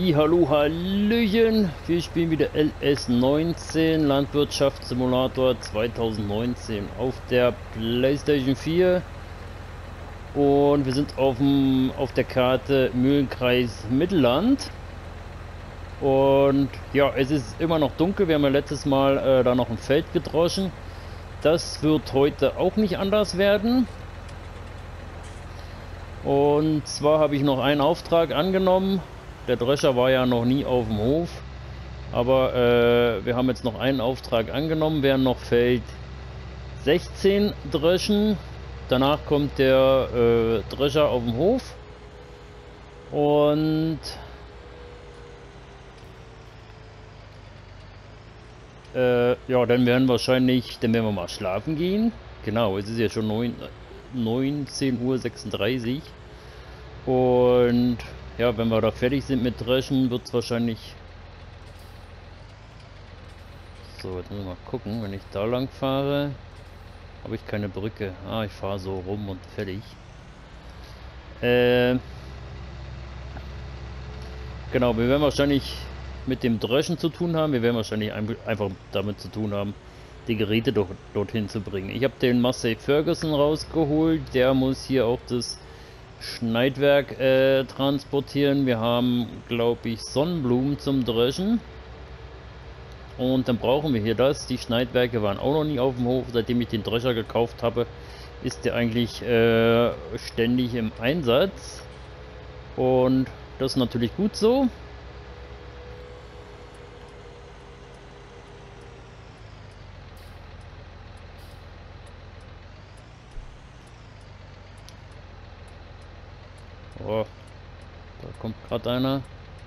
Halli, hallo, hallöchen. Wir spielen wieder LS19 Landwirtschaftssimulator 2019 auf der PlayStation 4 und wir sind auf der Karte Mühlenkreis Mittelland. Und ja, es ist immer noch dunkel. Wir haben ja letztes Mal da noch ein Feld gedroschen. Das wird heute auch nicht anders werden. Und zwar habe ich noch einen Auftrag angenommen. Der Drescher war ja noch nie auf dem Hof. Aber wir haben jetzt noch einen Auftrag angenommen. Wir werden noch Feld 16 dreschen. Danach kommt der Drescher auf dem Hof. Und ja, dann werden wir mal schlafen gehen. Genau, es ist ja schon 19:36 Uhr. Und ja, wenn wir da fertig sind mit Dreschen, wird es wahrscheinlich... So, jetzt müssen wir mal gucken, wenn ich da lang fahre, habe ich keine Brücke. Ah, ich fahre so rum und fertig. Genau, wir werden wahrscheinlich mit dem Dreschen zu tun haben. Wir werden wahrscheinlich einfach damit zu tun haben, die Geräte dorthin zu bringen. Ich habe den Massey Ferguson rausgeholt. Der muss hier auch das Schneidwerk transportieren. Wir haben, glaube ich, Sonnenblumen zum Dreschen. Und dann brauchen wir hier das. Die Schneidwerke waren auch noch nie auf dem Hof. Seitdem ich den Drescher gekauft habe, ist der eigentlich ständig im Einsatz. Und das ist natürlich gut so. Oh, da kommt gerade einer.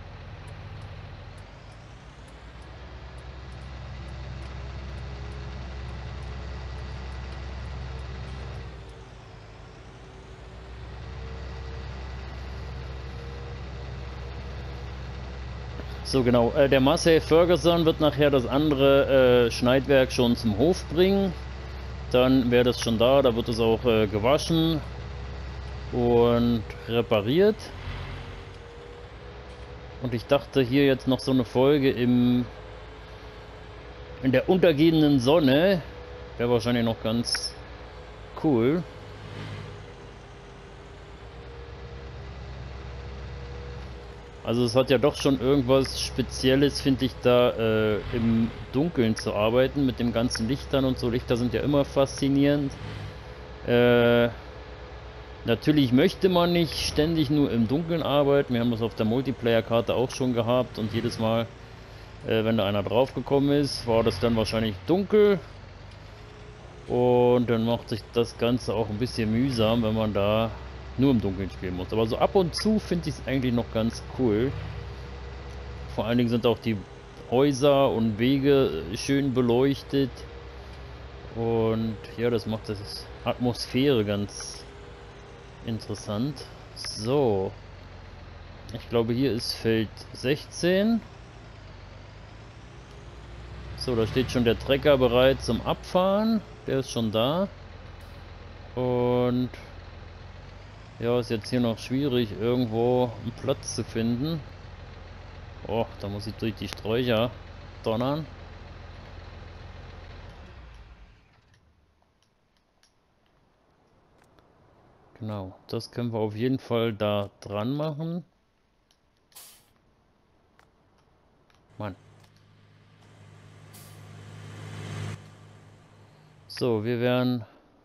So genau, der Massey Ferguson wird nachher das andere Schneidwerk schon zum Hof bringen. Dann wäre das schon da, da wird es auch gewaschen und repariert. Und ich dachte hier jetzt noch so eine Folge in der untergehenden Sonne wäre wahrscheinlich noch ganz cool. Also es hat ja doch schon irgendwas Spezielles, finde ich, da im Dunkeln zu arbeiten, mit dem ganzen Lichtern und so. Lichter sind ja immer faszinierend. Natürlich möchte man nicht ständig nur im Dunkeln arbeiten. Wir haben das auf der Multiplayer-Karte auch schon gehabt und jedes Mal, wenn da einer draufgekommen ist, war das dann wahrscheinlich dunkel. Und dann macht sich das Ganze auch ein bisschen mühsam, wenn man da nur im Dunkeln spielen muss. Aber so ab und zu finde ich es eigentlich noch ganz cool. Vor allen Dingen sind auch die Häuser und Wege schön beleuchtet. Und ja, das macht das Atmosphäre ganz interessant. So. Ich glaube, hier ist Feld 16. So, da steht schon der Trecker bereit zum Abfahren. Der ist schon da. Und ja, ist jetzt hier noch schwierig, irgendwo einen Platz zu finden. Oh, da muss ich durch die Sträucher donnern. Genau, das können wir auf jeden Fall da dran machen. Mann. So, wir werden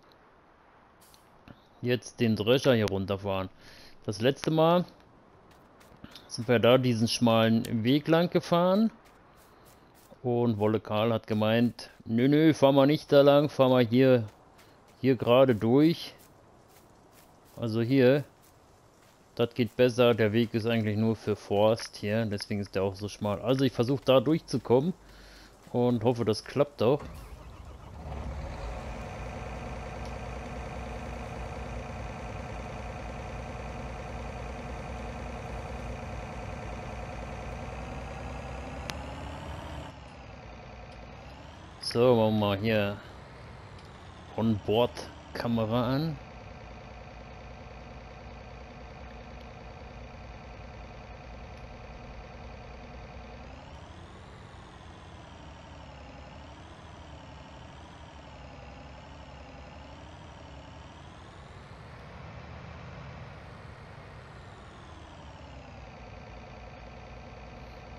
jetzt den Drescher hier runterfahren. Das letzte Mal sind wir da diesen schmalen Weg lang gefahren. Und Wolle Karl hat gemeint, nö, fahr mal nicht da lang, fahr mal hier gerade durch. Also hier, das geht besser. Der Weg ist eigentlich nur für Forst hier, deswegen ist der auch so schmal. Also ich versuche da durchzukommen und hoffe, das klappt auch. So, machen wir mal hier Onboard-Kamera an.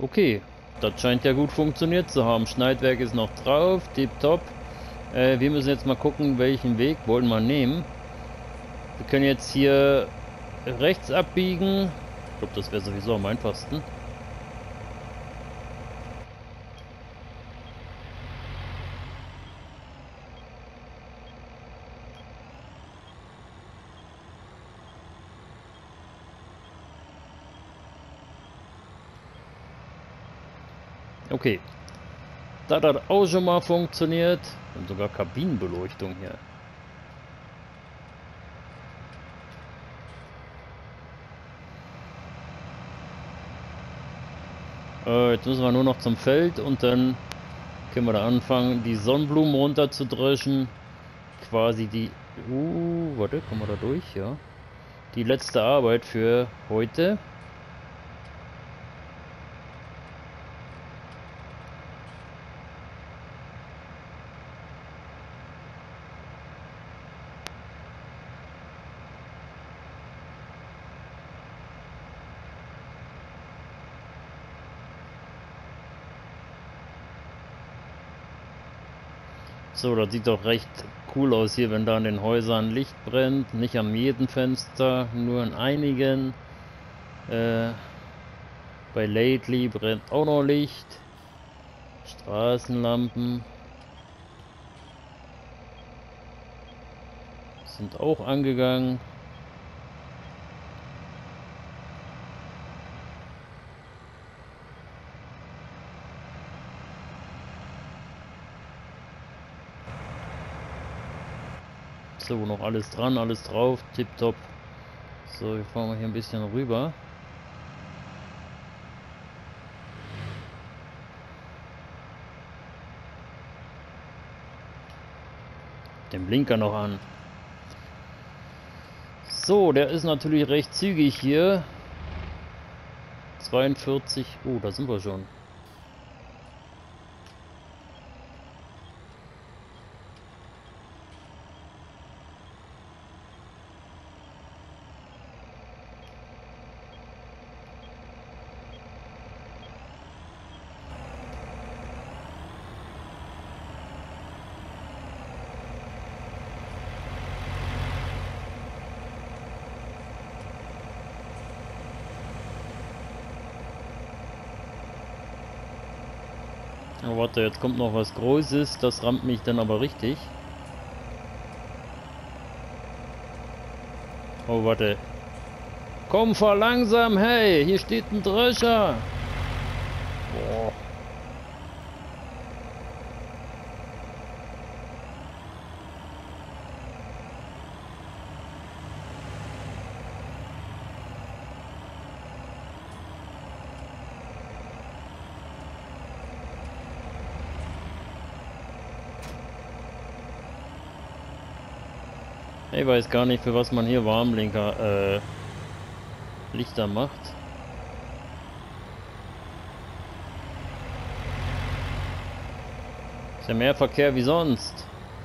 Okay, das scheint ja gut funktioniert zu haben. Schneidwerk ist noch drauf, tipptopp. Wir müssen jetzt mal gucken, welchen Weg wollen wir nehmen. Wir können jetzt hier rechts abbiegen. Ich glaube, das wäre sowieso am einfachsten. Okay. Das hat auch schon mal funktioniert. Und sogar Kabinenbeleuchtung hier. Jetzt müssen wir nur noch zum Feld und dann können wir da anfangen, die Sonnenblumen runterzudreschen. Quasi die... warte, kommen wir da durch? Ja. Die letzte Arbeit für heute. So, das sieht doch recht cool aus hier, wenn da an den Häusern Licht brennt. Nicht an jedem Fenster, nur an einigen. Bei Lately brennt auch noch Licht. Straßenlampen sind auch angegangen. So, noch alles dran, alles drauf, tipptopp. So, wir fahren mal hier ein bisschen rüber. Den Blinker noch an. So, der ist natürlich recht zügig hier. 42, oh, da sind wir schon. Oh, warte, jetzt kommt noch was Großes, das rammt mich dann aber richtig. Oh, warte. Komm, fahr langsam, hey, hier steht ein Drescher. Boah. Ich weiß gar nicht, für was man hier Warnblinker, Lichter macht. Ist ja mehr Verkehr wie sonst.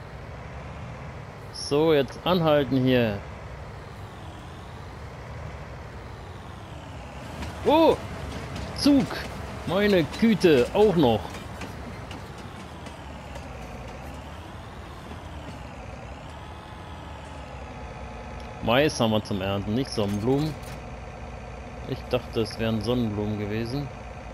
So, jetzt anhalten hier. Oh! Zug! Meine Güte, auch noch. Mais haben wir zum Ernten, nicht Sonnenblumen. Ich dachte, es wären Sonnenblumen gewesen.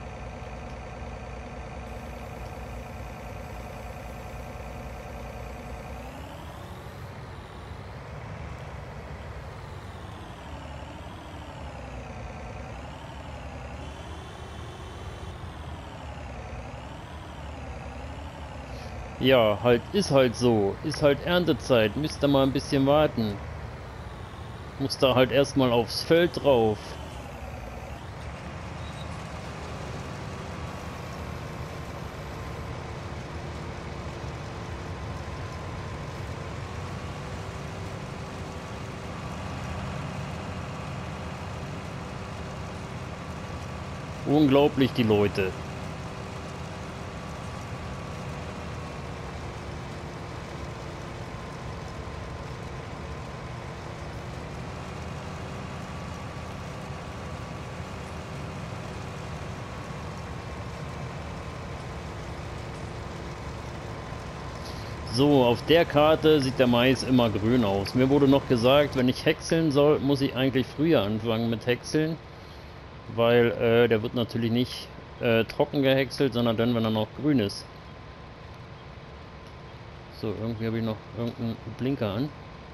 Ja, ist halt so. Ist halt Erntezeit. Müsst ihr mal ein bisschen warten. Muss da halt erstmal aufs Feld drauf. Unglaublich, die Leute. So, auf der Karte sieht der Mais immer grün aus. Mir wurde noch gesagt, wenn ich häckseln soll, muss ich eigentlich früher anfangen mit Häckseln. Weil der wird natürlich nicht trocken gehäckselt, sondern dann, wenn er noch grün ist. So, irgendwie habe ich noch irgendeinen Blinker an.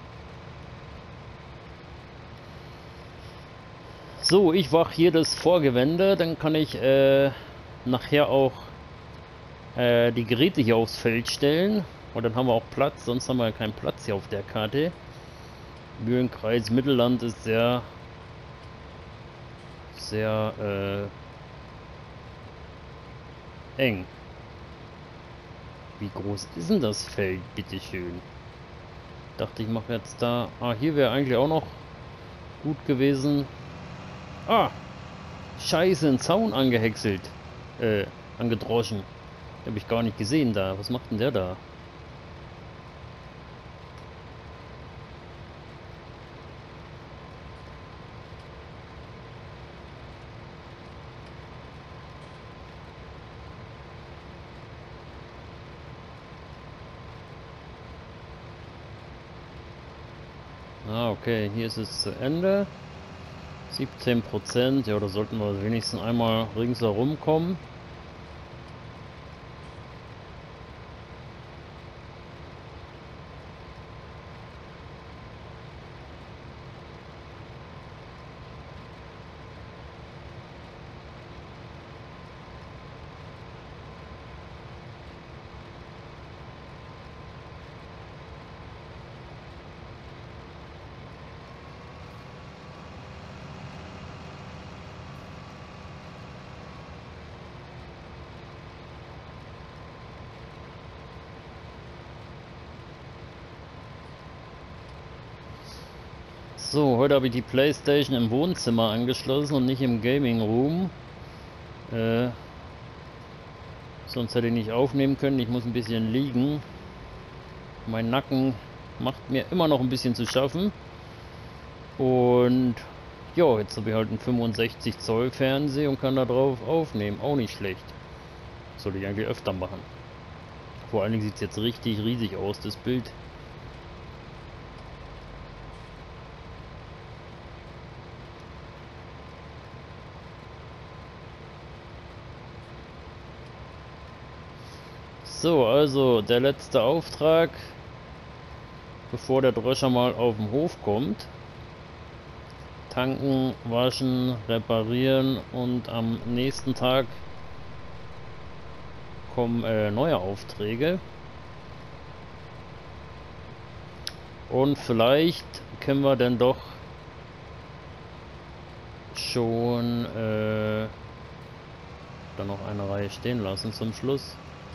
So, ich mache hier das Vorgewende, dann kann ich nachher auch die Geräte hier aufs Feld stellen. Und dann haben wir auch Platz, sonst haben wir ja keinen Platz hier auf der Karte. Mühlenkreis Mittelland ist sehr eng. Wie groß ist denn das Feld, bitteschön? Dachte ich mache jetzt da... Ah, hier wäre eigentlich auch noch gut gewesen. Ah! Scheiße, ein Zaun angehäckselt. Angedroschen. Habe ich gar nicht gesehen da. Was macht denn der da? Ah, okay, hier ist es zu Ende. 17%, ja, da sollten wir wenigstens einmal ringsherum kommen. So, heute habe ich die Playstation im Wohnzimmer angeschlossen und nicht im Gaming Room. Sonst hätte ich nicht aufnehmen können. Ich muss ein bisschen liegen. Mein Nacken macht mir immer noch ein bisschen zu schaffen. Und ja, jetzt habe ich halt einen 65 Zoll Fernseher und kann da drauf aufnehmen. Auch nicht schlecht. Sollte ich eigentlich öfter machen. Vor allen Dingen sieht es jetzt richtig riesig aus, das Bild. So, also der letzte Auftrag, bevor der Dröscher mal auf den Hof kommt. Tanken, waschen, reparieren und am nächsten Tag kommen neue Aufträge. Und vielleicht können wir dann doch schon dann noch eine Reihe stehen lassen zum Schluss.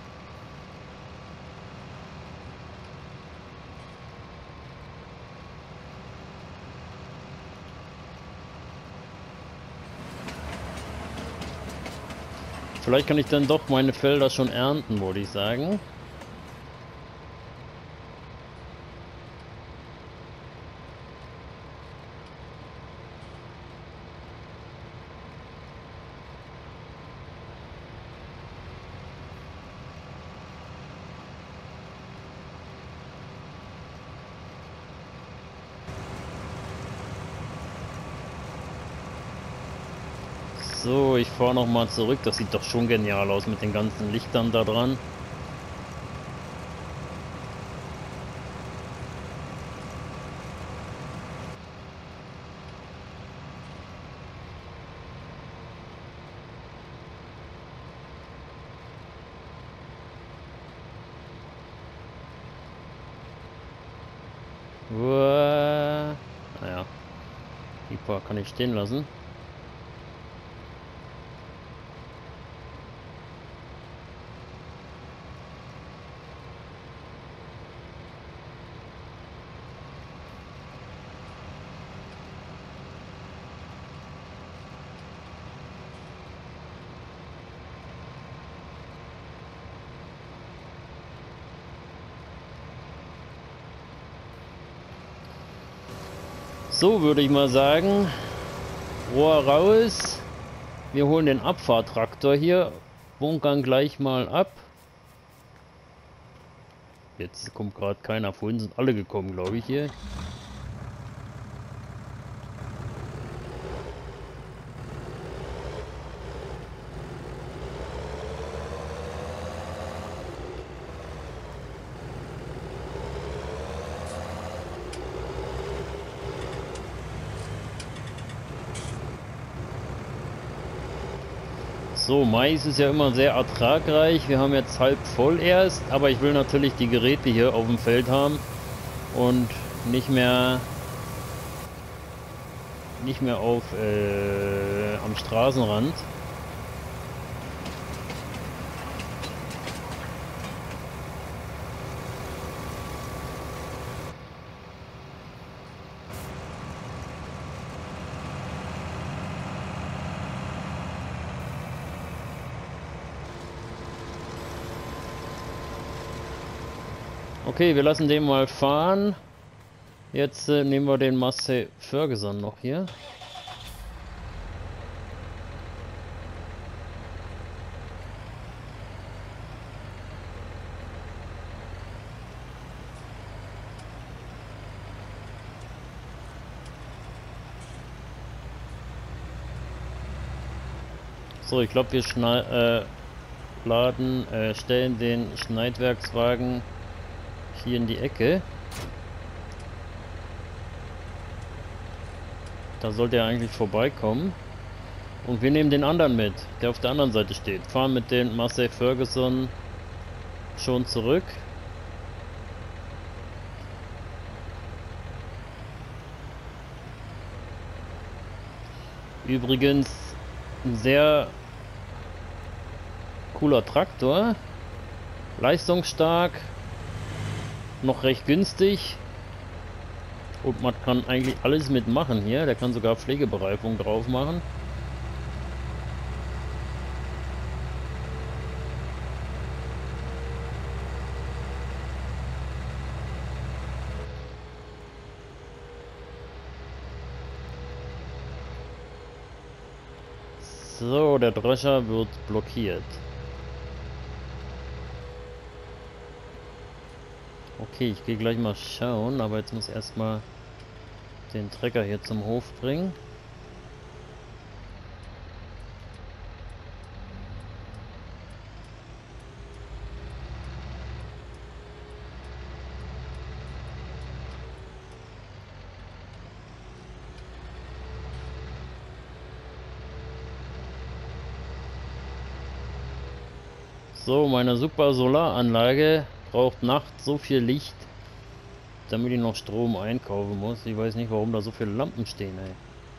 Vielleicht kann ich dann doch meine Felder schon ernten, würde ich sagen. So, ich fahre noch mal zurück. Das sieht doch schon genial aus mit den ganzen Lichtern da dran. Uah. Naja, die paar kann ich stehen lassen. So würde ich mal sagen, Rohr raus, wir holen den Abfahrtraktor hier, bunkern gleich mal ab. Jetzt kommt gerade keiner. Vorhin sind alle gekommen, glaube ich, hier. So, Mais ist ja immer sehr ertragreich. Wir haben jetzt halb voll erst, aber ich will natürlich die Geräte hier auf dem Feld haben und nicht mehr auf am Straßenrand. Okay, wir lassen den mal fahren. Jetzt nehmen wir den Massey Ferguson noch hier. So, ich glaube, wir stellen den Schneidwerkswagen hier in die Ecke. Da sollte er eigentlich vorbeikommen. Und wir nehmen den anderen mit, der auf der anderen Seite steht. Fahren mit dem Massey Ferguson schon zurück. Übrigens ein sehr cooler Traktor. Leistungsstark. Noch recht günstig. Und man kann eigentlich alles mitmachen hier. Der kann sogar Pflegebereifung drauf machen. So, der Drescher wird blockiert. Okay, ich gehe gleich mal schauen, aber jetzt muss erstmal den Trecker hier zum Hof bringen. So, meine super Solaranlage braucht nachts so viel Licht, damit ich noch Strom einkaufen muss. Ich weiß nicht, warum da so viele Lampen stehen, ey.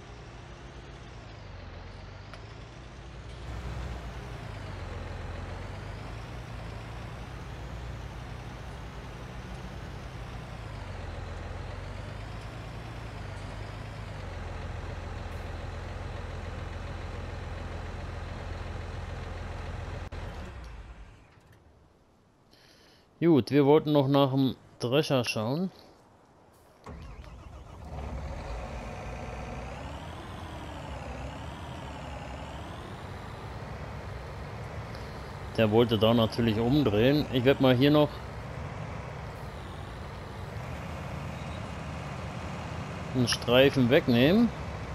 Gut, wir wollten noch nach dem Drescher schauen. Der wollte da natürlich umdrehen. Ich werde mal hier noch einen Streifen wegnehmen.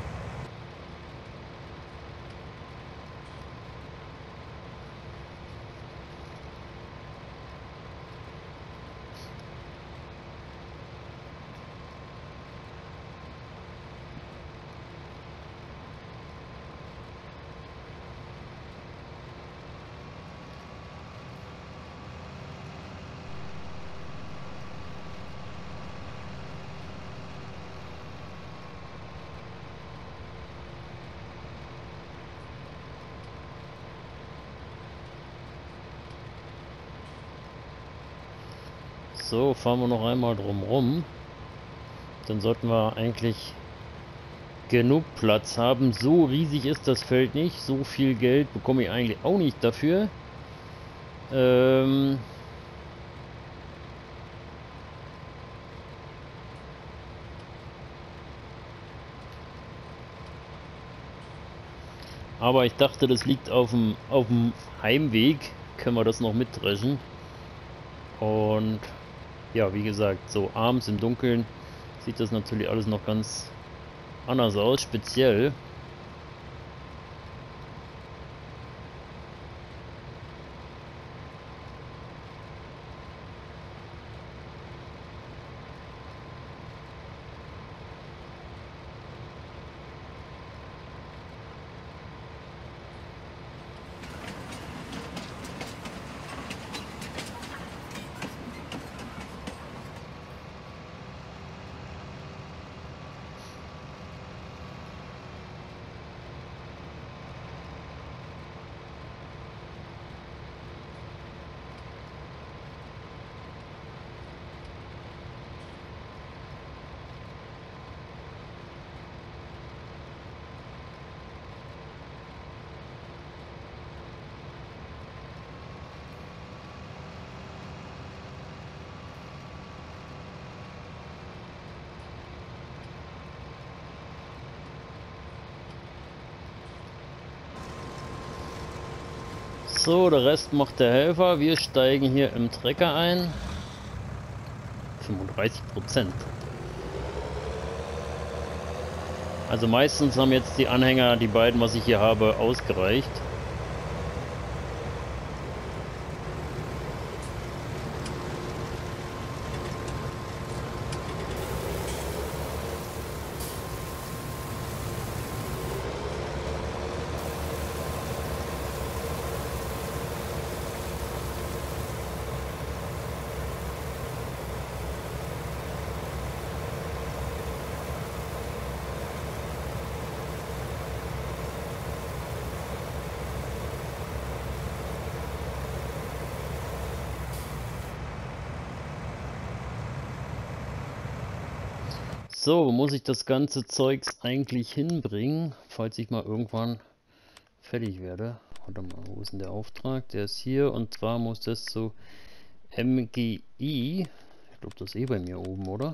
So, fahren wir noch einmal drum rum. Dann sollten wir eigentlich genug Platz haben. So riesig ist das Feld nicht. So viel Geld bekomme ich eigentlich auch nicht dafür. Aber ich dachte, das liegt auf dem Heimweg. Können wir das noch mitdreschen. Und ja, wie gesagt, so abends im Dunkeln sieht das natürlich alles noch ganz anders aus, speziell. So, der Rest macht der Helfer. Wir steigen hier im Trecker ein. 35%. Also meistens haben jetzt die Anhänger, die beiden, was ich hier habe, ausgereicht. So, wo muss ich das ganze Zeugs eigentlich hinbringen, falls ich mal irgendwann fertig werde? Warte mal, wo ist denn der Auftrag? Der ist hier, und zwar muss das zu MGI. Ich glaube, das ist eh bei mir oben, oder?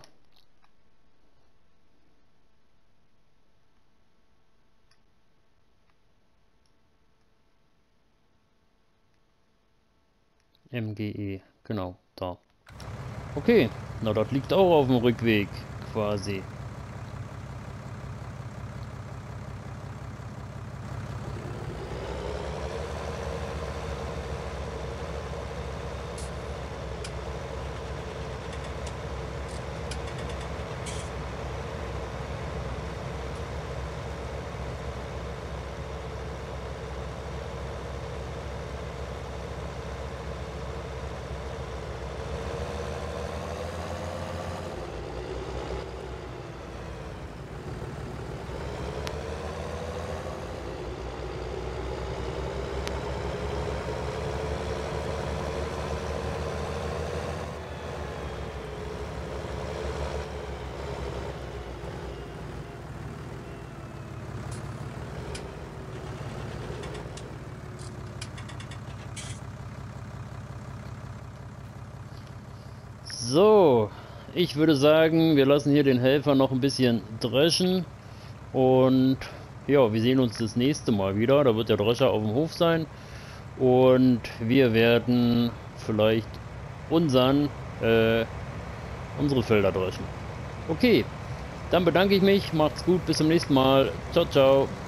MGE, genau, da. Okay, na, das liegt auch auf dem Rückweg, quasi. So, ich würde sagen, wir lassen hier den Helfer noch ein bisschen dreschen und ja, wir sehen uns das nächste Mal wieder. Da wird der Drescher auf dem Hof sein und wir werden vielleicht unsere Felder dreschen. Okay, dann bedanke ich mich, macht's gut, bis zum nächsten Mal. Ciao, ciao.